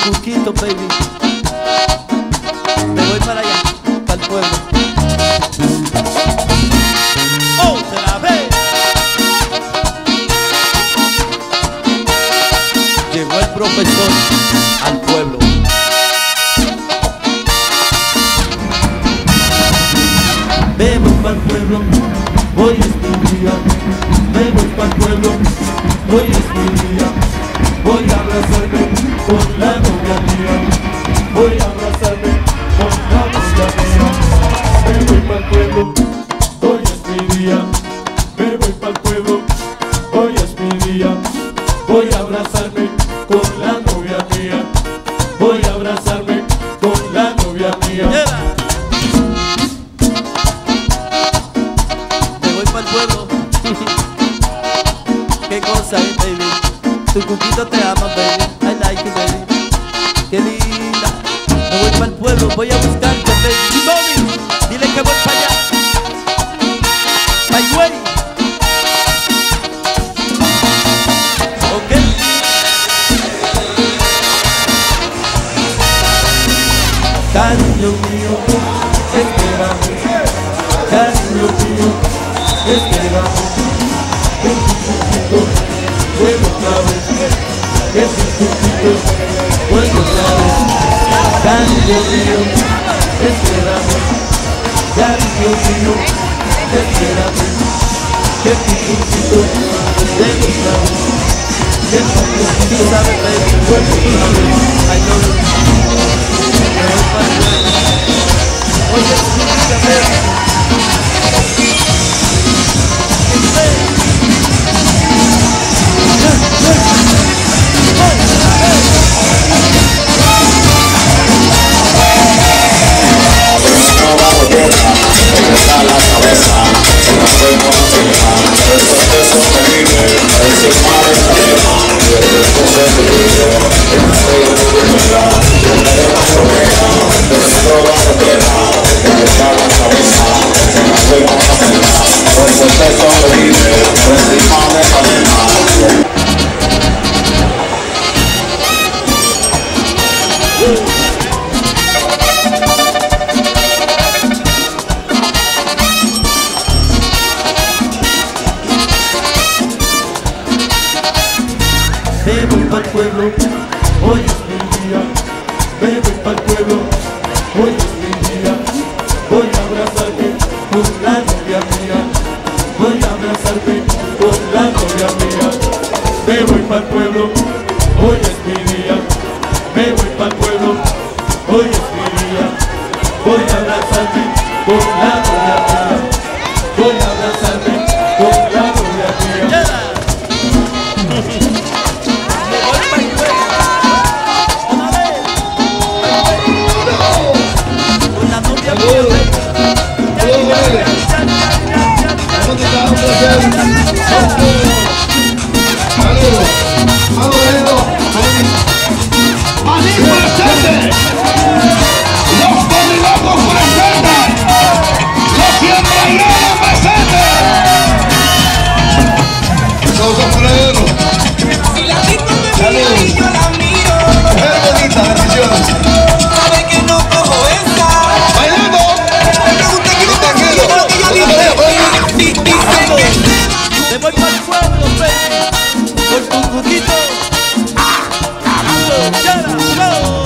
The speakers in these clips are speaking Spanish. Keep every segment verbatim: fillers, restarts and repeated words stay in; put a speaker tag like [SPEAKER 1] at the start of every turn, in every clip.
[SPEAKER 1] Cuquito, baby. Me voy para allá, para el pueblo. Otra vez. Llegó el profesor al pueblo. Me voy para el pueblo, hoy es mi día. Me voy para el pueblo, hoy es mi día. Voy a abrazarme con la novia mía. Voy a abrazarme con la novia mía. Me voy para el pueblo, hoy es mi día. Me voy para el pueblo, hoy es mi día. Voy a abrazarme con la novia mía. Voy a abrazarme con la novia mía. Yeah. Me voy para el pueblo. Qué cosa es, baby. Tu Cuquito te ama, baby. I like you, baby. Qué linda. Me voy para el pueblo, voy a buscarte, baby. Mami, dile que voy para allá. Ay, güey. Ok. Cariño mío, espérame. Cariño mío, espérame. En tu Cuquito, vuelvo otra vez. En tu Cuquito, vuelvo otra vez. Cariño mío, espérame. Cariño mío, espérame. En tu Cuquito, vuelvo otra vez. En tu Cuquito, sabes, baby, vuelvo otra vez. I know you. Me voy para el pueblo. Oye, escúchame. Me voy para el pueblo, hoy es mi día. Me voy para el pueblo, hoy es mi día. Voy a abrazarme con la novia mía. Voy a abrazarme con la novia mía. Me voy para el pueblo, hoy es mi día. Me voy para el pueblo, hoy es mi día. Voy a abrazarme con la novia mía. Voy a abrazarme con la novia mía. Me voy para el pueblo, baby, con tu Cuquito. ¡Ah! ¡Carajo! ¡Ya! ¡No!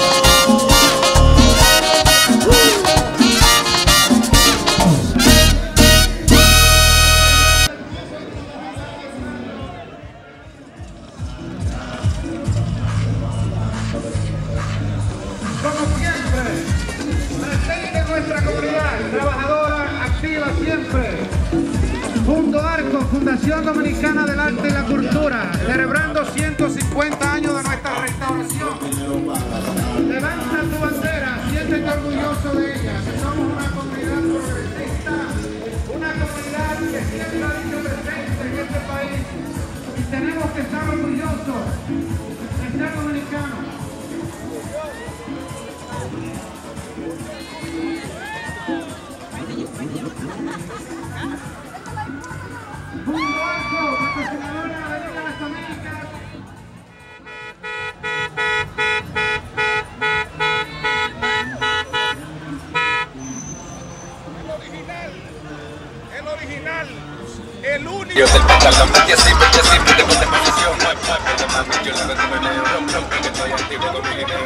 [SPEAKER 2] Como siempre, presente en nuestra comunidad, trabajadora, activa siempre. Punto Arco, Fundación Dominicana del Arte y la Cultura, celebrando ciento cincuenta años de nuestra restauración. Levanta tu bandera, siéntete orgulloso de ella. Somos una comunidad progresista, una comunidad que siempre ha dicho presente en este país. Y tenemos que estar orgullosos de ser dominicanos. Punto Arco, patrocinadora de la Liga de las Américas.
[SPEAKER 3] Yo te pachar la mente así, mente así, mente con posición. Mueve, mami, yo le vendo meneo. Rom, rom, que estoy activo con mi video.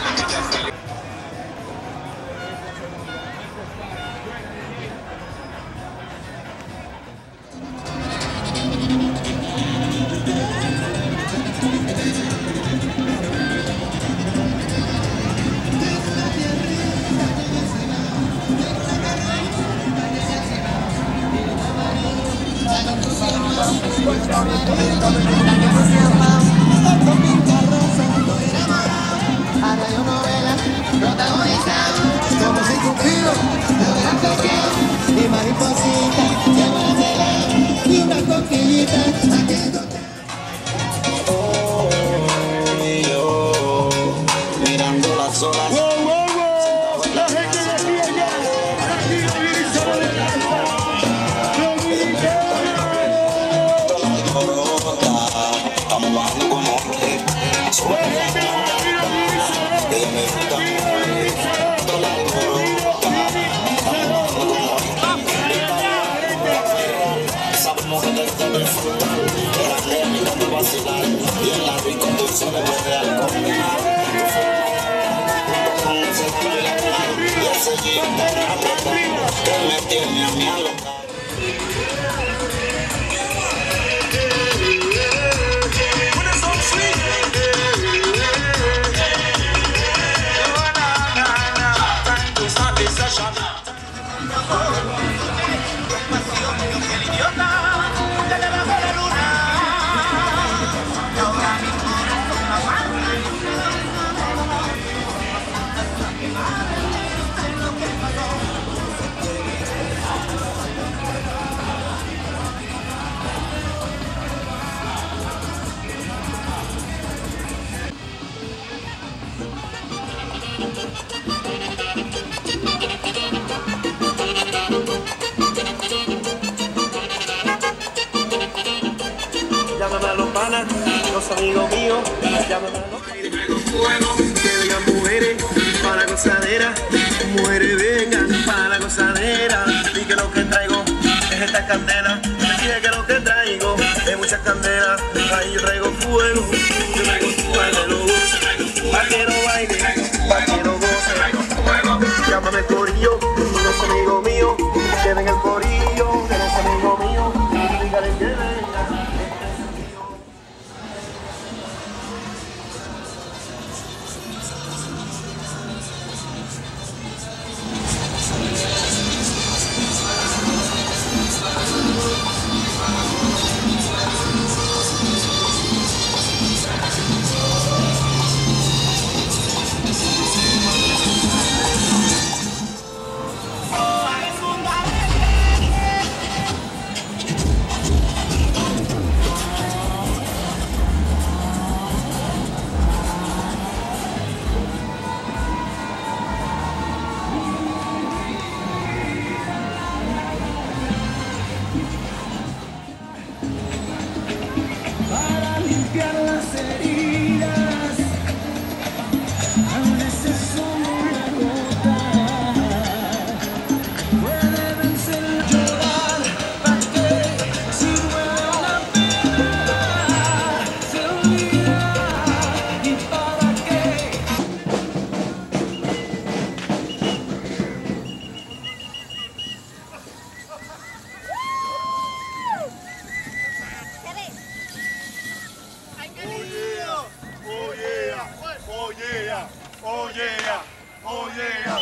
[SPEAKER 4] Radionovela protagonizada como si Cupido y mariposita y una coquillita. Oh, yo mirando las olas. La gente de aquí estamos bajando como sabemos que te está disfrutar, era lenta para vacilar, y en la rica dulce le puede alcohol. Con ese y ese jean de ramo que me tiene a mí alocado.
[SPEAKER 5] Llámame a los panas, los amigos míos, llámame a los que vengan mujeres para la gozadera, mujeres vengan para la gozadera, y que lo que traigo es esta candela, dije que lo que traigo es muchas candelas, ahí yo traigo fuego, yo traigo fuego, pa' que no baile, pa' que no goce, llámame el corillo, los amigos míos, que venga el corillo, de los amigos míos, dígale que venga.
[SPEAKER 6] Oh yeah, oh yeah.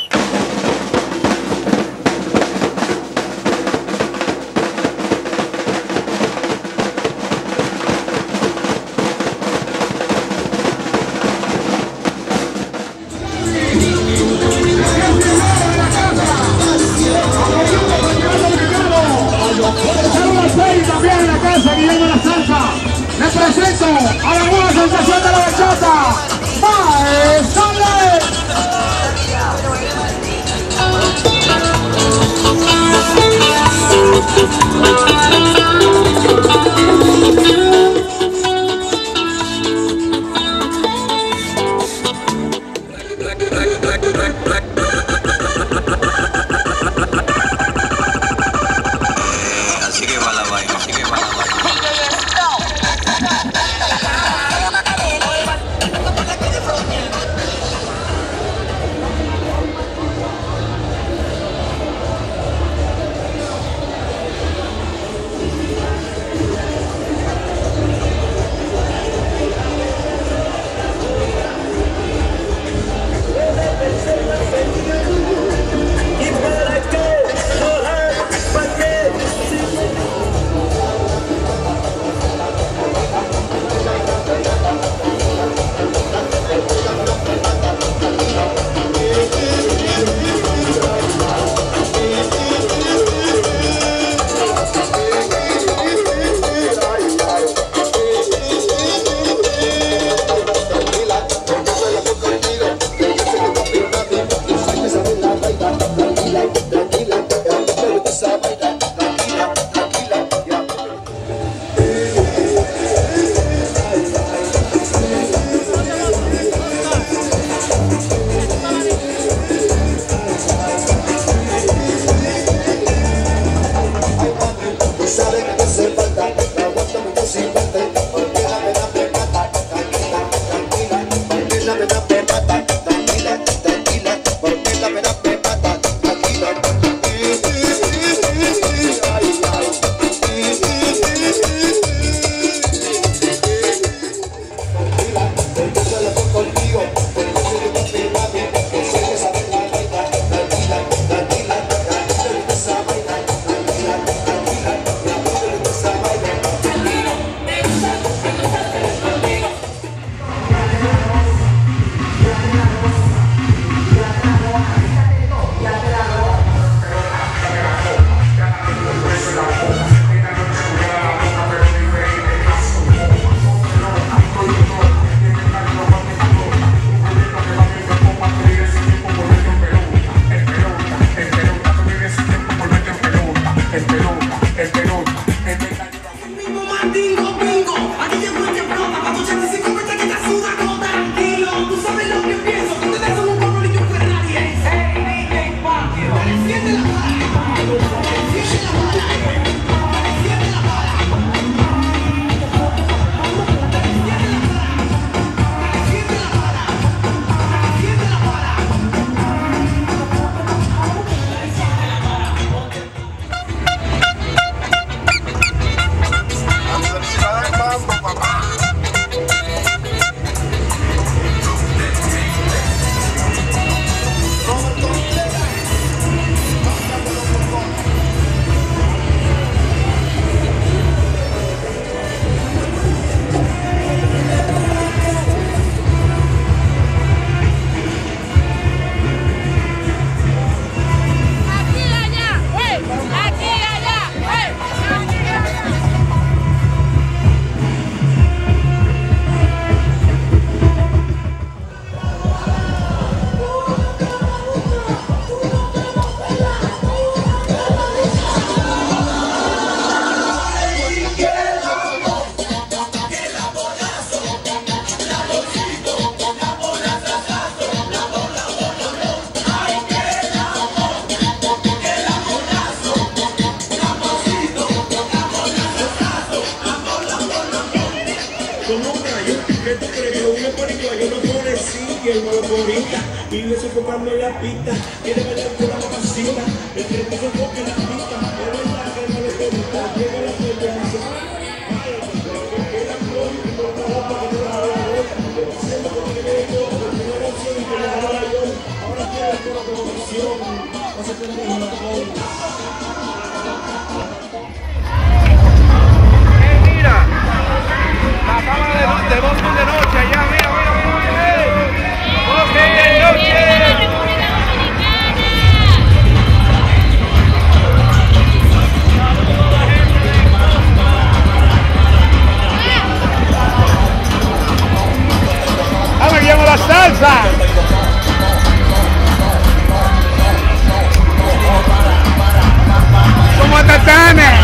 [SPEAKER 2] También en la casa, Guillermo La Salsa. Les presento a la nueva sensación de la bachata, Maestro.
[SPEAKER 3] Así que va la vaina, así que va la vaina.
[SPEAKER 5] quiero no lo bonita. Vive sofocando en la pista. Quiere bailar con la mamacita. El que te sofoque en la pista. Es verdad que no le gusta. Llega la gente y dice, vaya, porque la flor y por la ropa que no la haga la ropa. Siempre porque me dio la primera opción y que la haga yo. Ahora quiero con la promoción. No se puede dejar la bola.
[SPEAKER 2] La cámara de, de Boston de noche, allá, mira, mira, mira, mira. Boston de noche. ¡Ahora llamo la salsa! ¡Como tatanes!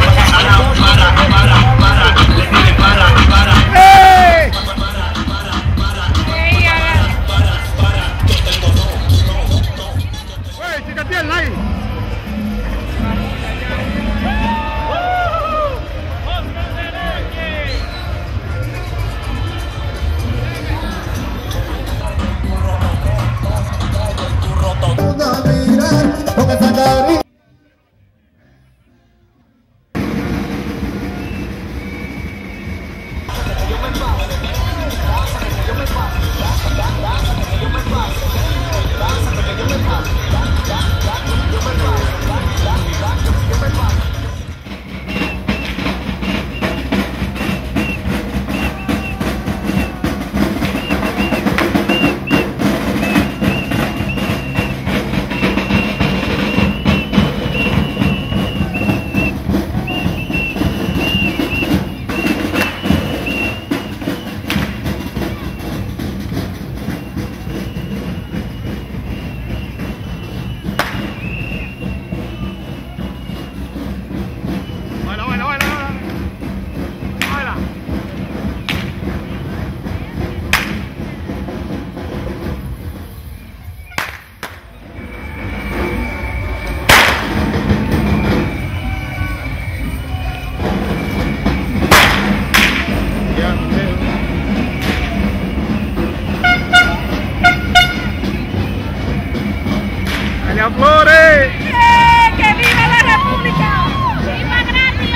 [SPEAKER 2] ¡Flores!
[SPEAKER 7] ¡Eh! ¡Que viva la República! ¡Viva gratis!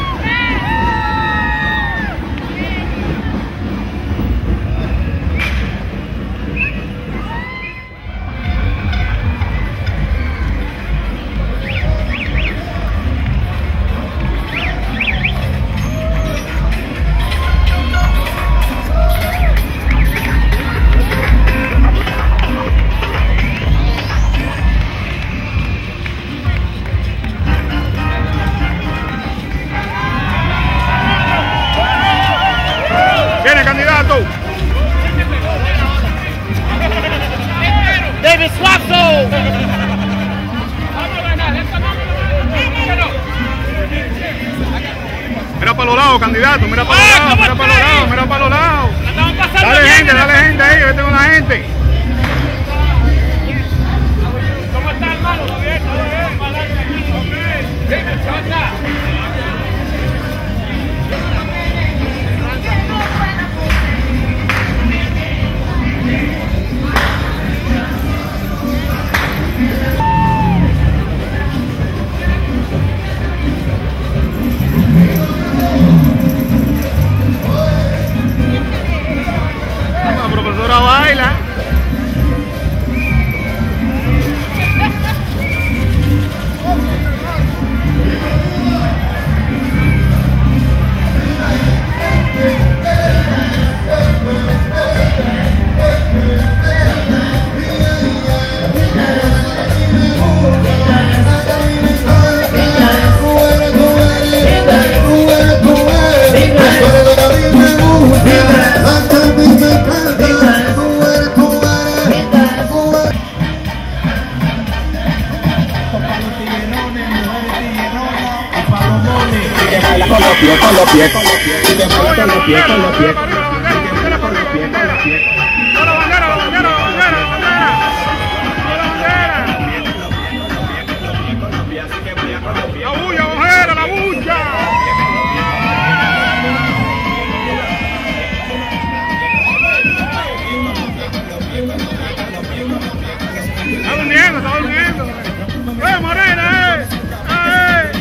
[SPEAKER 2] ¡Viene, candidato!
[SPEAKER 8] David Suazo.
[SPEAKER 2] Mira para los lados, candidato, mira para los lados, mira para los lados, mira para los lados. Dale gente, dale gente ahí, vete con la gente.
[SPEAKER 8] ¿Cómo está, hermano? ¿Todo bien? ¿Todo bien?
[SPEAKER 2] La profesora baila.
[SPEAKER 9] Con los pies, con los pies, con los pies, con los pies, con los pies, con los pies, con los pies, con los pies.
[SPEAKER 2] ¡La bandera, la bandera, la bandera, la bandera! ¡La bulla, ojera, la bulla!
[SPEAKER 8] Está durmiendo, está durmiendo. ¡Eh, Morena, eh! ¡Eh, eh!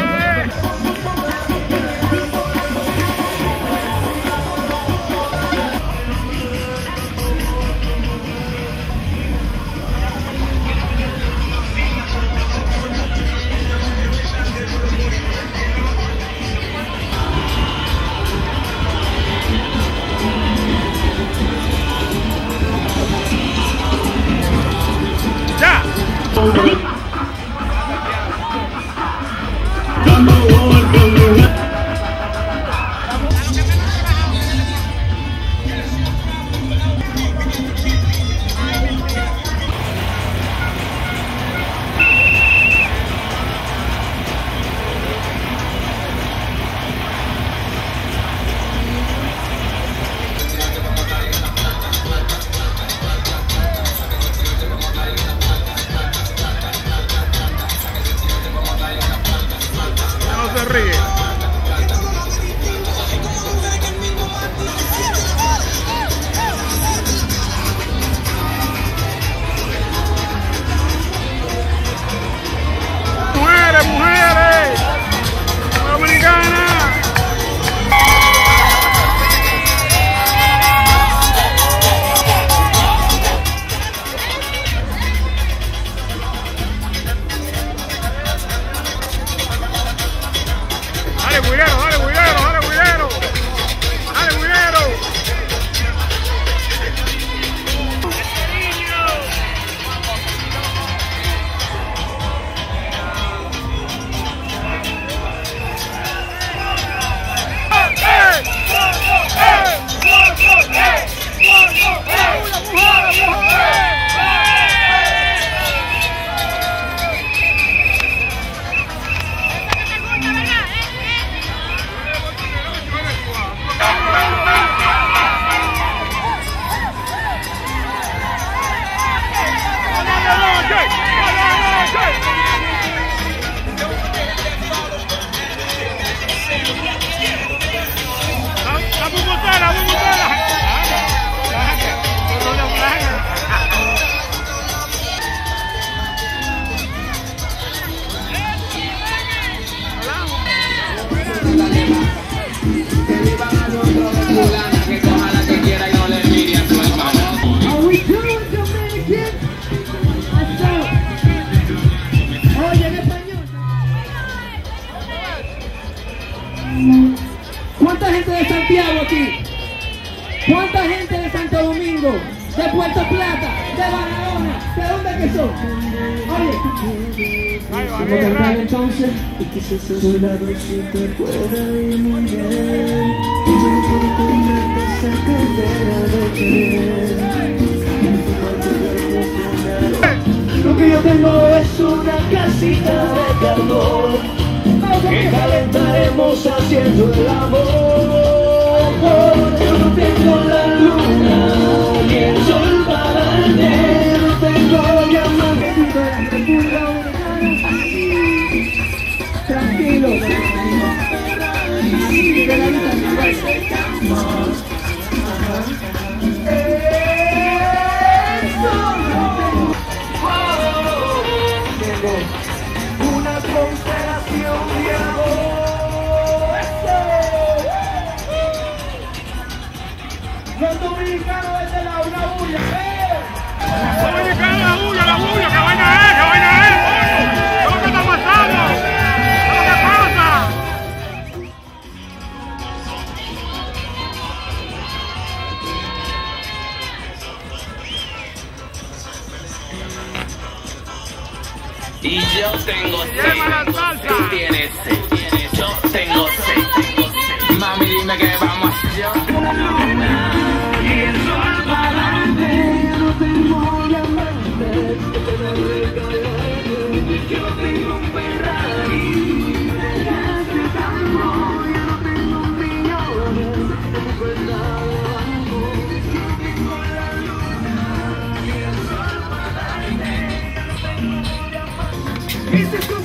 [SPEAKER 10] ¿Cuánta gente de Santiago aquí? ¿Cuánta gente de Santo Domingo? ¿De Puerto Plata? ¿De Barahona? ¿De dónde que son? Oye, vamos a cantar entonces. Y quizás soy la vez que te pueda ir muy bien. Y yo quiero esa carrera de querer. Lo que yo tengo es una casita de carbón que calentaremos haciendo el amor. Yo no tengo la luna ni el sol para darte, no tengo diamante ni la República Dominicana. Tranquilo, de la vida no va a ser campo. Una constelación de amor. Los dominicanos desde la una bulla, ¿eh?
[SPEAKER 8] Los dominicanos la bulla, la bulla, que vaina es, que vaina es, coño. ¿Qué es lo que está pasando? ¿Qué es lo que pasa?
[SPEAKER 11] Y yo tengo seis, tú tienes seis, yo tengo seis. Mami, dime qué vamos a hacer. Y el sol para adelante, no tengo diamante, yo tengo un Ferrari, dejaste tan rojo, yo no tengo un millón, tengo el lado abajo, yo tengo la luna, y el sol para adelante, no tengo diamante. Este es